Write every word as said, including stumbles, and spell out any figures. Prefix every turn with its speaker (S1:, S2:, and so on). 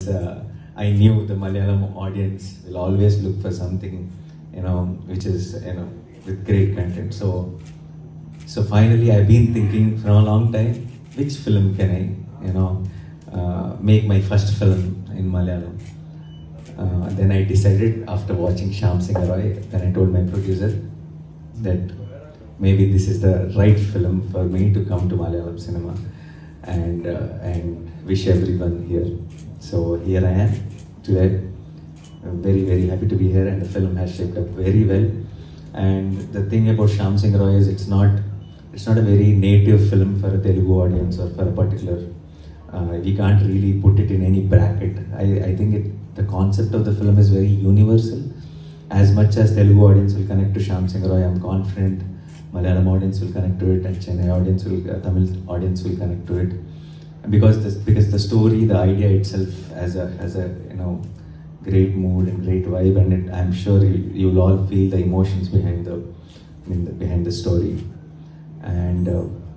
S1: uh, I knew the Malayalam audience will always look for something, you know, which is, you know, with great content. So, so finally, I've been thinking for a long time, which film can I, you know, uh, make my first film in Malayalam. Uh, then I decided after watching Shyam Singh Roy, then I told my producer that maybe this is the right film for me to come to Malayalam cinema and uh, and wish everyone here. So here I am today. I'm very very happy to be here, and the film has shaped up very well. And the thing about Shyam Singh Roy is it's not it's not a very native film for a Telugu audience or for a particular. Uh, we can't really put it in any bracket. I, I think it, the concept of the film is very universal. As much as Telugu audience will connect to Shyam Singh Roy, I'm confident Malayalam audience will connect to it, and Chennai audience will, uh, Tamil audience will connect to it. Because this, because the story, the idea itself has a has a you know great mood and great vibe, and it, I'm sure you you'll all feel the emotions behind the, I mean, the behind the story. And uh,